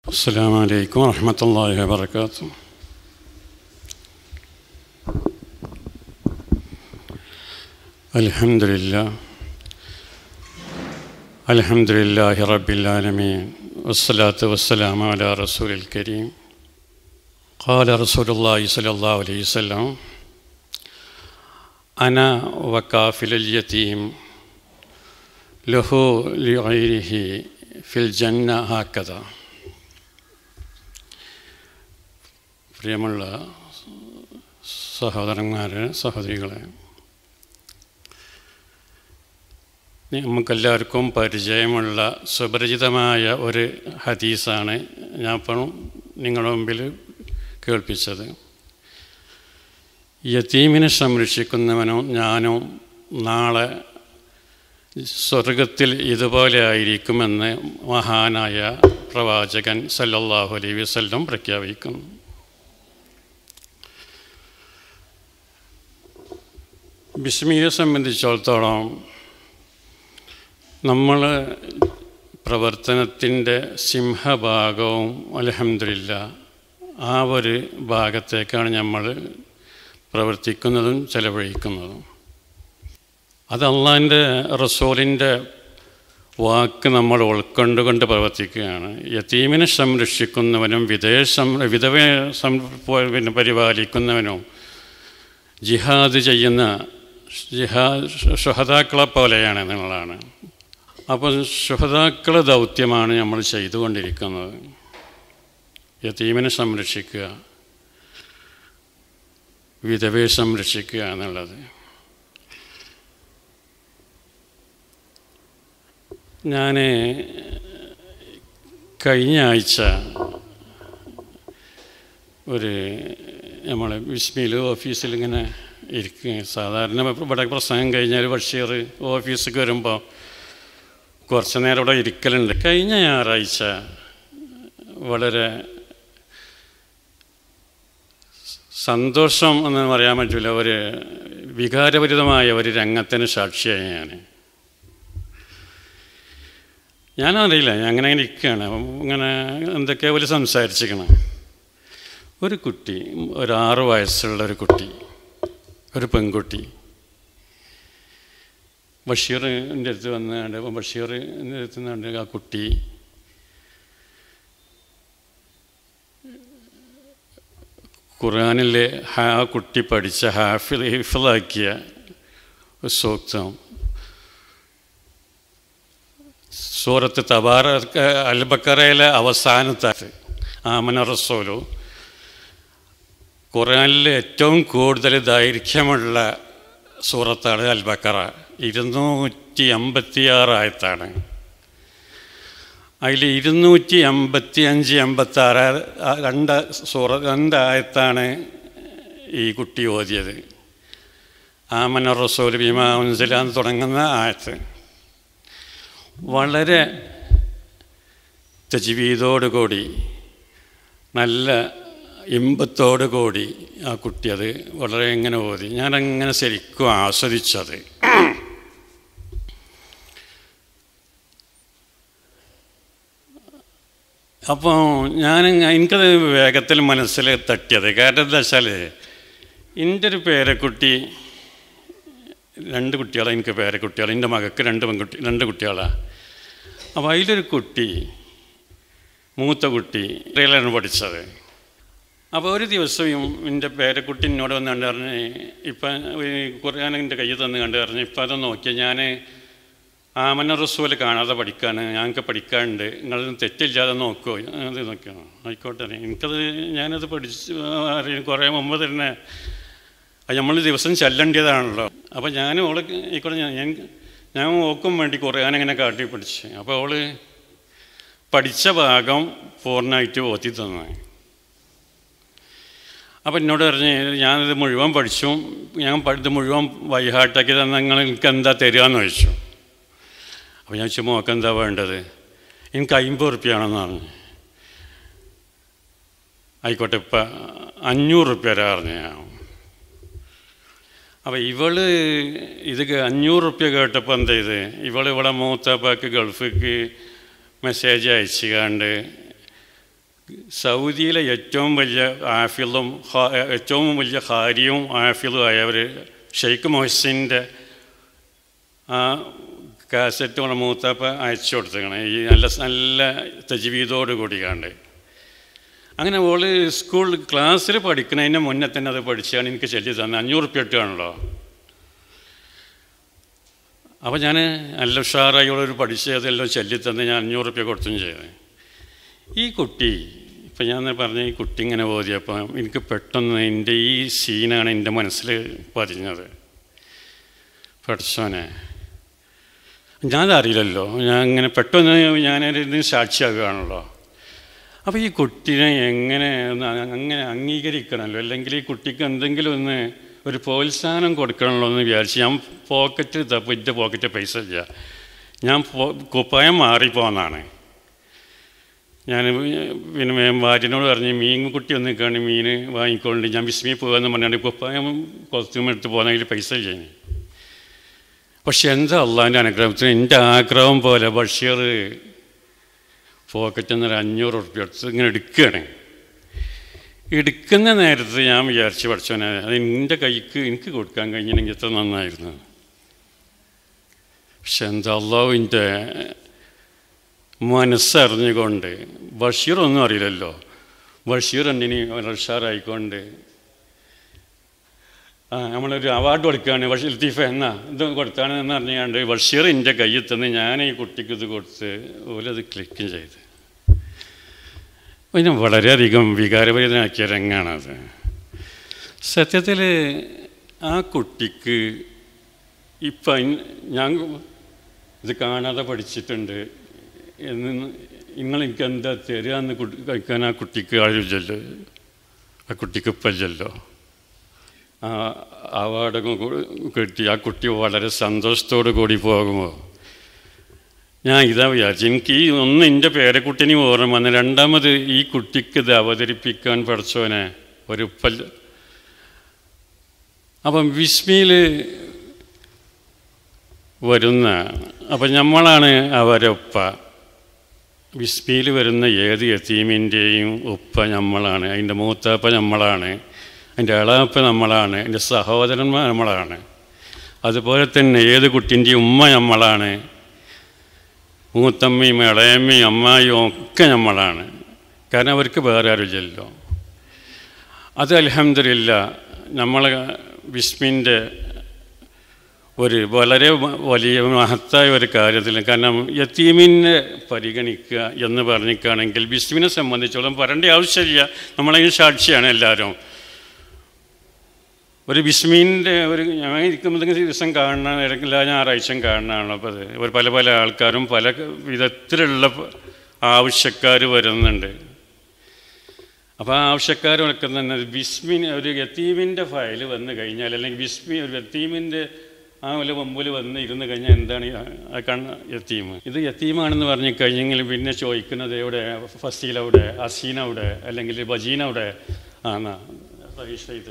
السلام عليكم ورحمة الله وبركاته. الحمد لله رب العالمين والصلاة والسلام على رسول الكريم. قال رسول الله صلى الله عليه وسلم: أنا وكافل اليتيم له لغيره في الجنة هكذا. പ്രിയമുള്ള സഹോദരന്മാരെ, സഹോദരികളെ, നമുക്കെല്ലാവർക്കും പരിചയമുള്ള സുപരിചിതമായ ഒരു ഹദീസാണ് ഞാൻ ഇപ്പോൾ നിങ്ങളുടെ മുമ്പിൽ കേൾപ്പിച്ചത്. യതീമിനെ സംരക്ഷിക്കുന്നവനും ഞാനും നാളെ സ്വർഗത്തിൽ ഇതുപോലെ ആയിരിക്കുമെന്ന് മഹാനായ പ്രവാചകൻ സല്ലല്ലാഹു അലൈഹി വസല്ലം പ്രഖ്യാപിക്കുന്നു. ബിസ്മിയെ സംബന്ധിച്ചിടത്തോളം നമ്മൾ പ്രവർത്തനത്തിൻ്റെ സിംഹഭാഗവും അൽഹംദുലില്ലാഹ് ആ ഒരു ഭാഗത്തേക്കാണ് നമ്മൾ പ്രവർത്തിക്കുന്നതും ചെലവഴിക്കുന്നതും. അത് അള്ളാഹിൻ്റെ റസൂലിൻ്റെ വാക്ക് നമ്മൾ ഉൾക്കൊണ്ടുകൊണ്ട് പ്രവർത്തിക്കുകയാണ്. യതീമിനെ സംരക്ഷിക്കുന്നവനും വിധവയെ പരിപാലിക്കുന്നവനും ജിഹാദ് ചെയ്യുന്ന ശുഹദാക്കളെ പോലെയാണ് എന്നുള്ളതാണ്. അപ്പോൾ ശുഹദാക്കളെ ദൗത്യമാണ് നമ്മൾ ചെയ്തുകൊണ്ടിരിക്കുന്നത്. യതീമിനെ സംരക്ഷിക്കുക, വിധവയെ സംരക്ഷിക്കുക എന്നുള്ളത്. ഞാൻ കഴിഞ്ഞ ആഴ്ച നമ്മൾ ബിസ്മിയിൽ ഓഫീസിൽ ഇങ്ങനെ ഇരിക്കുക. സാധാരണ ഇവിടെ പ്രസംഗം കഴിഞ്ഞാൽ ബഷീർ ഓഫീസിലേക്ക് വരുമ്പോൾ കുറച്ച് നേരം ഇവിടെ ഇരിക്കലുണ്ട്. കഴിഞ്ഞ ഞായറാഴ്ച വളരെ സന്തോഷം എന്ന് പറയാൻ പറ്റില്ല, ഒരു വികാരഭരിതമായ ഒരു രംഗത്തിന് സാക്ഷിയായി ഞാനറിയില്ല. ഞാൻ അങ്ങനെ ഇരിക്കുകയാണ്. ഇങ്ങനെ എന്തൊക്കെയോ ഒരു സംസാരിച്ചിരിക്കണം. ഒരു കുട്ടി, ഒരു 6 വയസ്സുള്ളൊരു കുട്ടി, ഒരു പെൺകുട്ടി ബഷീറിൻ്റെ അടുത്ത് വന്നുകൊണ്ട്, ബഷീറിൻ്റെ അടുത്ത് നിന്നുകൊണ്ട് ആ കുട്ടി ഖുർആനിലെ ആ കുട്ടി പഠിച്ച ഹിഫ്ളാക്കിയ സൂക്തം സൂറത്ത് തബാറക അൽ ബഖറയിലെ അവസാനത്തെ ആമന റസൂലു, ഖുർആനിൽ ഏറ്റവും കൂടുതൽ ദൈർഘ്യമുള്ള സൂറത്താണ് അൽ ബഖറ. 256 ആയത്താണ്. അതിൽ 255, 56 രണ്ട് ആയത്താണ് ഈ കുട്ടി ഓതിയത്. ആമന റസൂൽ ബിമാ ഉൻസില എന്ന് തുടങ്ങുന്ന ആയത്ത് വളരെ തജ്വീദോടുകൂടി, നല്ല ഇമ്പത്തോടു കൂടി ആ കുട്ടി അത് വളരെ ഇങ്ങനെ ഓതി. ഞാനങ്ങനെ ശരിക്കും ആസ്വദിച്ചത്. അപ്പോൾ എനിക്കത് വേഗത്തിൽ മനസ്സിൽ തട്ടിയത്. കാരണം എന്താ വെച്ചാൽ എൻ്റെ ഒരു പേരക്കുട്ടി, 2 കുട്ടികളാണ് എനിക്ക് പേരക്കുട്ടികൾ. എൻ്റെ മകൾക്ക് 2 കുട്ടികളാണ്. അപ്പോൾ അതിലൊരു കുട്ടി, മൂത്ത കുട്ടി റെയിലാണ് പഠിച്ചത്. അപ്പോൾ ഒരു ദിവസം എൻ്റെ പേരക്കുട്ടി എന്നോട് വന്ന് കണ്ട് പറഞ്ഞ്, ഇപ്പം ഖുർആൻ എൻ്റെ കയ്യിൽ തന്ന് കണ്ട് പറഞ്ഞ്, ഇപ്പം അത് നോക്കിയാൽ ഞാൻ ആമന റസൂൽ കാണാതെ പഠിക്കാണ്, ഞങ്ങൾക്ക് പഠിക്കാനുണ്ട്, നിങ്ങളത് തെറ്റില്ലാതെ നോക്കുമോ? അത് നോക്കിയാണോ? ആയിക്കോട്ടെ. ഞാനത് പഠിച്ച് അറിയാം. കുറേ മുമ്പ് തന്നെ നമ്മൾ ദിവസം ചെല്ലേണ്ടതാണല്ലോ. അപ്പോൾ ഞാൻ ആയിക്കോട്ടെ, ഞാൻ ഓക്കും വേണ്ടി ഖുർആൻ ഇങ്ങനെ കാട്ടി പഠിച്ച്. അപ്പോൾ അവൾ പഠിച്ച ഭാഗം പൂർണ്ണമായിട്ട് ഓതി തന്നു. അപ്പോൾ എന്നോട് പറഞ്ഞ്, ഞാനിത് മുഴുവൻ പഠിച്ചു, ഞാൻ ഇത് മുഴുവൻ വൈഹാട്ടാക്കി തന്നെ നിങ്ങൾക്ക് എന്താ തരികയെന്ന് ചോദിച്ചു. അപ്പോൾ ഞാൻ ചോദിച്ചു, മോക്ക് എന്താ വേണ്ടത്? എനിക്ക് 50 ഉറുപ്പ്യാണെന്ന് പറഞ്ഞു. ആയിക്കോട്ടെ, ഇപ്പം 500 ഉറുപ്പ്യ പറഞ്ഞു ഞാൻ. അപ്പോൾ ഇത് 500 ഉറുപ്പ്യ കേട്ടപ്പോൾ എന്താ ചെയ്ത്, ഇവിടെ മൂത്താപ്പാക്ക് ഗൾഫിക്ക് മെസ്സേജ് അയച്ചുകൊണ്ട് സൗദിയിലെ ഏറ്റവും വലിയ ആഫിളും ഏറ്റവും വലിയ ഹാരിയും ആഫിളും ആയ ഒരു ഷെയ്ഖ് മൊഹസിൻ്റെ ആ കാസറ്റ് നമ്മുടെ മൂത്താപ്പ അയച്ചു കൊടുത്തേക്കണേ, ഈ നല്ല നല്ല തജ്വീദോട് കൂടിയാണ്ട്. അങ്ങനെ ഓള് സ്കൂൾ ക്ലാസ്സിൽ പഠിക്കുന്നതിന് മുന്നേ തന്നെ അത് പഠിച്ചാണ് എനിക്ക് ചൊല്ലി തന്നെ. 500 ഉറുപ്യ ഇട്ടാണല്ലോ. അപ്പോൾ ഞാൻ നല്ല ഉഷാറായി ഓളൊരു പഠിച്ചതെല്ലാം ചൊല്ലി തന്നെ ഞാൻ 500 ഉറുപ്യ കൊടുത്തും ചെയ്തത്. ഈ കുട്ടി ഇപ്പം ഞാൻ പറഞ്ഞ ഈ കുട്ടി ഇങ്ങനെ ഓതിയപ്പോൾ എനിക്ക് പെട്ടെന്ന് എൻ്റെ ഈ സീനാണ് എൻ്റെ മനസ്സിൽ പതിഞ്ഞത്. പഠിച്ചോനെ, ഞാനതറിയില്ലല്ലോ, ഞാൻ ഇങ്ങനെ പെട്ടെന്ന് ഞാനൊരു സാക്ഷിയാകുകയാണല്ലോ. അപ്പോൾ ഈ കുട്ടീനെ എങ്ങനെ അങ്ങനെ അംഗീകരിക്കണമല്ലോ, അല്ലെങ്കിൽ ഈ കുട്ടിക്ക് എന്തെങ്കിലും ഒരു പ്രോത്സാഹനം കൊടുക്കണമല്ലോ എന്ന് വിചാരിച്ച് ഞാൻ പോക്കറ്റിൽ തപ്പോൾ എൻ്റെ പോക്കറ്റ് പൈസ ഇല്ല, ഞാൻ കുപ്പായം മാറിപ്പോന്നാണ്. ഞാൻ പിന്നെ ഭാര്യനോട് പറഞ്ഞ് മീൻ കുട്ടി ഒന്ന് കാണി മീൻ വാങ്ങിക്കൊണ്ട് ഞാൻ ബിസ്മി പോകാമെന്ന് പറഞ്ഞാൽ കുപ്പായം കോസ്റ്റ്യൂം എടുത്ത് പോകുന്നെങ്കിൽ പൈസ ഇല്ല. പക്ഷെ എന്താ അള്ളാൻ്റെ അനുഗ്രഹത്തിന് എൻ്റെ ആഗ്രഹം പോലെ ബഷീർ പോക്കറ്റിൽ നിന്ന് 500 ഉറുപ്യ എടുത്ത് ഇങ്ങനെ എടുക്കുകയാണ്. എടുക്കുന്ന നേരത്ത് ഞാൻ വിചാരിച്ച് പഠിച്ചോനെ അത് എൻ്റെ കൈക്ക് എനിക്ക് കൊടുക്കാൻ കഴിഞ്ഞെങ്കിൽ എത്ര നന്നായിരുന്നു. പക്ഷെ എന്താ അള്ളാഹുവിൻ്റെ മനസ്സറിഞ്ഞുകൊണ്ട്, ബഷീർ ഒന്നും അറിയില്ലല്ലോ, ബഷീർ എന്തിന് ഉഷാറായിക്കൊണ്ട് നമ്മളൊരു അവാർഡ് കൊടുക്കുകയാണ്, ബഷീർ ലത്തീഫ എന്നാ ഇത് കൊടുത്താണെന്ന് പറഞ്ഞുകൊണ്ട് ബഷീർ എൻ്റെ കയ്യിൽ തന്ന് ഞാൻ ഈ കുട്ടിക്ക് ഇത് കൊടുത്ത് ഓലത് ക്ലിക്കും ചെയ്ത്. പിന്നെ വളരെയധികം വികാരഭരിതനാക്കിയ രംഗാണത്. സത്യത്തിൽ ആ കുട്ടിക്ക് ഇപ്പം ഞാൻ ഇത് കാണാതെ പഠിച്ചിട്ടുണ്ട് എന്ന് നിങ്ങൾ എനിക്ക് എന്താ തരികയെന്ന് കഴിക്കാൻ ആ കുട്ടിക്ക് ആരുമില്ലല്ലോ, ആ കുട്ടിക്ക് ഇപ്പല്ലോ. ആ അവാർഡൊക്കെ കിട്ടി ആ കുട്ടി വളരെ സന്തോഷത്തോടു കൂടി പോകുമ്പോൾ ഞാൻ ഇതാ വിചാരിച്ചു, എനിക്ക് ഈ ഒന്ന് എൻ്റെ പേരക്കുട്ടിനെ ഓർമ്മ വന്ന്, രണ്ടാമത് ഈ കുട്ടിക്ക് ഇത് അവതരിപ്പിക്കാൻ പഠിച്ചവനെ ഒരു ഉപ്പല്ല. അപ്പം വിസ്മിയിൽ വരുന്ന അപ്പം നമ്മളാണ് അവരെ ഉപ്പ. വിസ്മിയിൽ വരുന്ന ഏത് യതീമിൻ്റെയും ഉപ്പ നമ്മളാണ്, അതിൻ്റെ മൂത്താപ്പ നമ്മളാണ്, അതിൻ്റെ ഇളാപ്പ നമ്മളാണ്, എൻ്റെ സഹോദരന്മാർ നമ്മളാണ്. അതുപോലെ തന്നെ ഏത് കുട്ടീൻ്റെയും ഉമ്മ നമ്മളാണ്, മൂത്തമ്മയും ഇളയമ്മയും അമ്മായും ഒക്കെ നമ്മളാണ്. കാരണം അവർക്ക് വേറെ ആരുമില്ലല്ലോ. അത് അൽഹംദുലില്ലാ നമ്മളെ വിസ്മിൻ്റെ ഒരു വളരെ വലിയ മഹത്തായ ഒരു കാര്യത്തിൽ. കാരണം യതീമിനെ പരിഗണിക്കുക എന്ന് പറഞ്ഞിരിക്കുകയാണെങ്കിൽ വിസ്മിനെ സംബന്ധിച്ചോളം പറയേണ്ട ആവശ്യമില്ല, നമ്മളതിന് സാക്ഷിയാണ് എല്ലാവരും. ഒരു ബിസ്മീൻ്റെ ഒരു ഞാൻ ഇരിക്കുമ്പോൾ ദിവസം കാണുന്ന എല്ലാ ഞായറാഴ്ചയും കാണുന്നതാണ്. അപ്പോൾ അത് ഒരു പല പല ആൾക്കാരും പല വിധത്തിലുള്ള ആവശ്യക്കാർ വരുന്നുണ്ട്. അപ്പോൾ ആ ആവശ്യക്കാരൊക്കെ തന്നെ ബിസ്മിന് ഒരു യതീമിൻ്റെ ഫയൽ വന്നു കഴിഞ്ഞാൽ, അല്ലെങ്കിൽ ബിസ്മി ഒരു യതീമിൻ്റെ ആ ഒരു മുമ്പിൽ വന്ന് ഇരുന്ന് കഴിഞ്ഞാൽ എന്താണ് യതീം, ഇത് യതീമാണെന്ന് പറഞ്ഞു കഴിഞ്ഞെങ്കിൽ പിന്നെ ചോദിക്കുന്നത് എവിടെ, ഫസീലവിടെ, അസീനവിടെ, അല്ലെങ്കിൽ ബജീനവിടെ ആണ് രജിസ്റ്റർ ചെയ്ത്.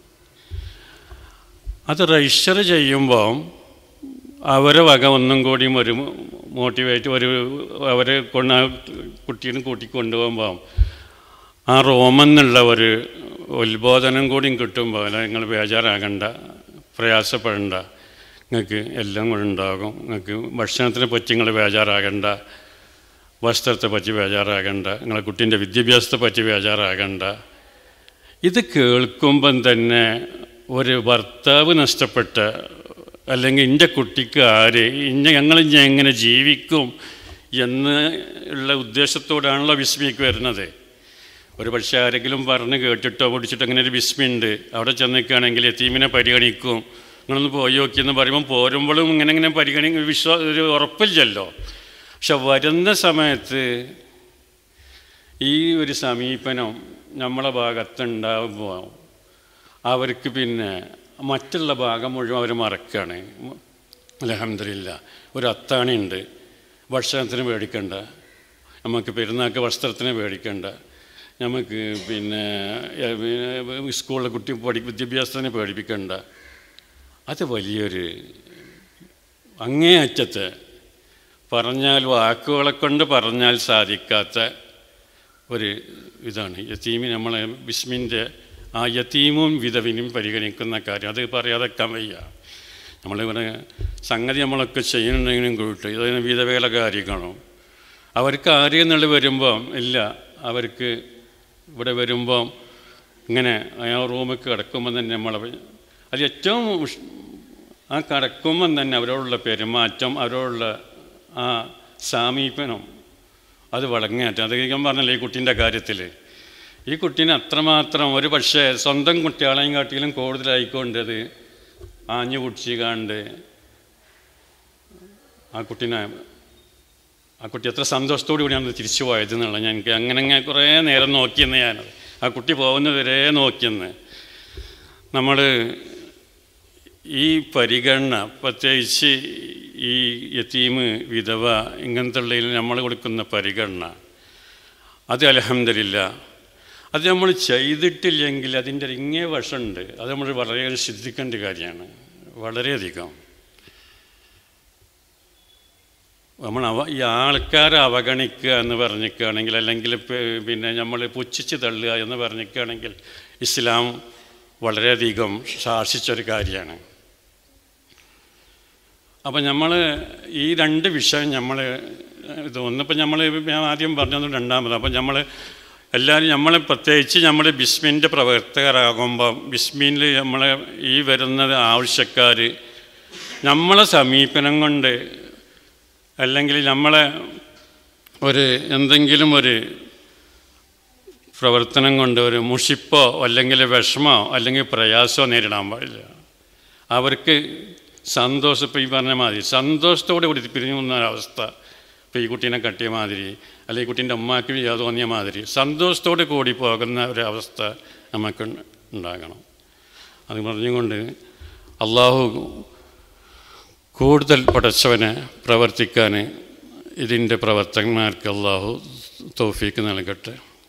അത് രജിസ്റ്റർ ചെയ്യുമ്പോൾ അവരെ വക ഒന്നും കൂടിയും ഒരു മോട്ടിവേറ്റ് അവരെ കുട്ടീനെ കൂട്ടിക്കൊണ്ടുപോകുമ്പോൾ ആ റോമെന്നുള്ള ഒരു ഉത്ബോധനം കൂടിയും കിട്ടുമ്പോൾ നിങ്ങൾ ബേജാറാകണ്ട, പ്രയാസപ്പെടണ്ട, നിങ്ങൾക്ക് എല്ലാം കൂടെ ഉണ്ടാകും. നിങ്ങൾക്ക് ഭക്ഷണത്തിനെ പറ്റി നിങ്ങൾ ബേജാറാകണ്ട, വസ്ത്രത്തെ പറ്റി ബേജാറാകണ്ട, നിങ്ങളെ കുട്ടീൻ്റെ വിദ്യാഭ്യാസത്തെ പറ്റി ബേജാറാകണ്ട. ഇത് കേൾക്കുമ്പം തന്നെ ഒരു ഭർത്താവ് നഷ്ടപ്പെട്ട, അല്ലെങ്കിൽ എൻ്റെ കുട്ടിക്ക് ആര് ഞങ്ങളിഞ്ഞ എങ്ങനെ ജീവിക്കും എന്ന് ഉള്ള ഉദ്ദേശത്തോടാണല്ലോ വിസ്മിക്ക് വരുന്നത്. ഒരു പക്ഷേ ആരെങ്കിലും പറഞ്ഞ് കേട്ടിട്ടോ പഠിച്ചിട്ടോ അങ്ങനെ ഒരു വിസ്മയുണ്ട്, അവിടെ ചെന്നിക്കുകയാണെങ്കിൽ യതീമിനെ പരിഗണിക്കും, നിങ്ങളൊന്ന് പോയി നോക്കിയെന്ന് പറയുമ്പോൾ പോരുമ്പോഴും ഇങ്ങനെ ഒരു ഉറപ്പില്ലല്ലോ. പക്ഷെ വരുന്ന സമയത്ത് ഈ ഒരു സമീപനം നമ്മളെ ഭാഗത്തുണ്ടാകുമ്പോൾ അവർക്ക് പിന്നെ മറ്റുള്ള ഭാഗം മുഴുവൻ അവർ മറക്കുകയാണ്. അൽഹംദുലില്ലാ ഒരു അത്താണിയുണ്ട്, ഭക്ഷണത്തിന് മേടിക്കണ്ട, നമുക്ക് പെരുന്നാൾക്ക് വസ്ത്രത്തിന് മേടിക്കണ്ട, നമുക്ക് പിന്നെ സ്കൂളിലെ കുട്ടി വിദ്യാഭ്യാസത്തിന് പേടിപ്പിക്കണ്ട. അത് വലിയൊരു അങ്ങേയറ്റത്തെ പറഞ്ഞാൽ വാക്കുകളെ കൊണ്ട് പറഞ്ഞാൽ സാധിക്കാത്ത ഒരു ഇതാണ് യതീമി. നമ്മളെ ബിസ്മിൻ്റെ ആ യതീമും വിധവിനും പരിഗണിക്കുന്ന കാര്യം അത് പറയാതെക്കാൻ വയ്യ. നമ്മളിവിടെ സംഗതി നമ്മളൊക്കെ ചെയ്യുന്നുണ്ടെങ്കിലും കൂട്ട് ഇതിന് വിധവകളെ കാര്യങ്ങളും അവർക്ക് ആരെയെന്നുള്ളത് വരുമ്പം ഇല്ല, അവർക്ക് ഇവിടെ വരുമ്പം ഇങ്ങനെ ആ റൂമിൽ കിടക്കുമ്പം തന്നെ നമ്മളെ അത് ഏറ്റവും ആ കിടക്കുമ്പം തന്നെ അവരോടുള്ള പെരുമാറ്റം, അവരോടുള്ള ആ സാമീപ്യനം അത് വളങ്ങേറ്റം. അത് ഞാൻ പറഞ്ഞല്ലോ ഈ കുട്ടീൻ്റെ കാര്യത്തിൽ. ഈ കുട്ടീനെ അത്രമാത്രം ഒരു പക്ഷേ സ്വന്തം കുട്ടികളെയും കാട്ടിലും കൂടുതലായിക്കൊണ്ടത് ആഞ്ഞു പിടിച്ച് കണ്ട് ആ കുട്ടി എത്ര സന്തോഷത്തോടു കൂടിയാണ് തിരിച്ചു പോയത് എന്നുള്ള ഞാൻ എനിക്ക് അങ്ങനെ കുറേ നേരം നോക്കിയെന്ന് ഞാനത് ആ കുട്ടി പോകുന്നവരെ നോക്കിയെന്ന്. നമ്മൾ ഈ പരിഗണന പ്രത്യേകിച്ച് ഈ യതീമ് വിധവ ഇങ്ങനത്തെ ഉള്ളതിൽ നമ്മൾ കൊടുക്കുന്ന പരിഗണന അത് അൽഹംദുലില്ലാ അത് നമ്മൾ ചെയ്തിട്ടില്ലെങ്കിൽ അതിൻ്റെ ഇങ്ങേ വശമുണ്ട്. അത് നമ്മൾ വളരെ ശ്രദ്ധിക്കേണ്ട കാര്യമാണ് വളരെയധികം. നമ്മൾ ഈ ആൾക്കാരെ അവഗണിക്കുക എന്ന് പറഞ്ഞിരിക്കുകയാണെങ്കിൽ അല്ലെങ്കിൽ പിന്നെ നമ്മൾ പുച്ഛിച്ച് തള്ളുക എന്ന് പറഞ്ഞിരിക്കുകയാണെങ്കിൽ ഇസ്ലാം വളരെയധികം ശാസിച്ചൊരു കാര്യമാണ്. അപ്പം നമ്മൾ ഈ രണ്ട് വിഷയം നമ്മൾ ഇതൊന്നിപ്പോൾ നമ്മൾ ഞാൻ ആദ്യം പറഞ്ഞത് രണ്ടാമത്. അപ്പം നമ്മൾ എല്ലാവരും നമ്മൾ പ്രത്യേകിച്ച് നമ്മൾ ബിസ്മിൻ്റെ പ്രവർത്തകരാകുമ്പം ബിസ്മിയിൽ നമ്മളെ ഈ വരുന്ന ആവശ്യക്കാർ നമ്മളെ സമീപനം കൊണ്ട് അല്ലെങ്കിൽ നമ്മളെ ഒരു എന്തെങ്കിലും ഒരു പ്രവർത്തനം കൊണ്ട് ഒരു മുഷിപ്പോ അല്ലെങ്കിൽ വിഷമോ അല്ലെങ്കിൽ പ്രയാസമോ നേരിടാൻ പാടില്ല. അവർക്ക് സന്തോഷം, ഇപ്പോൾ ഈ പറഞ്ഞ മാതിരി സന്തോഷത്തോടെ കൂടി പിരിഞ്ഞു പോകുന്ന ഒരവസ്ഥ, ഇപ്പോൾ ഈ കുട്ടീനെ കട്ടിയ മാതിരി അല്ലെങ്കിൽ കുട്ടീൻ്റെ അമ്മയ്ക്ക് തോന്നിയ മാതിരി സന്തോഷത്തോടെ കൂടി പോകുന്ന ഒരവസ്ഥ നമുക്ക് ഉണ്ടാകണം. അത് പറഞ്ഞുകൊണ്ട് അള്ളാഹു കൂടുതൽ പടച്ചവനെ പ്രവർത്തിക്കാൻ ഇതിൻ്റെ പ്രവർത്തകന്മാർക്ക് അള്ളാഹു തൗഫീക്ക് നൽകട്ടെ.